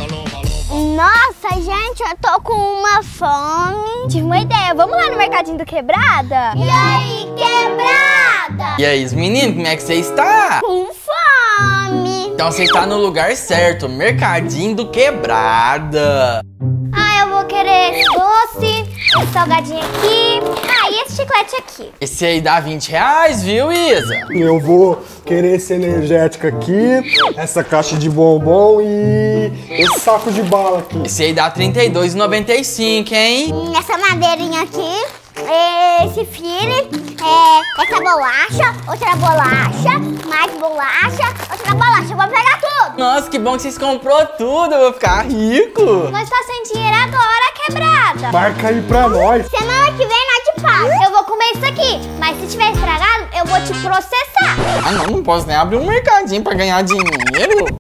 Nossa, gente, eu tô com uma fome. Tive uma ideia, vamos lá no Mercadinho do Quebrada? E aí, Quebrada? E aí, menino, como é que você está? Com fome. Então você está no lugar certo, Mercadinho do Quebrada. Ah, eu vou querer esse doce, esse salgadinho aqui. Ah, e esse chiclete aqui. Esse aí dá R$20, viu, Isa? Eu vou querer esse energético aqui, essa caixa de bombom e esse saco de bala aqui. Esse aí dá R$32,95, hein? Essa madeirinha aqui, esse file, essa bolacha, outra bolacha, mais bolacha, outra bolacha. Eu vou pegar tudo. Nossa, que bom que vocês comprou tudo, eu vou ficar rico. Nós tá sem dinheiro agora, Quebrada. Marca aí pra nós. Semana que vem nós te paga. Eu vou comer isso aqui, mas se tiver estragado, eu vou te processar. Ah, não posso nem abrir um mercadinho pra ganhar dinheiro.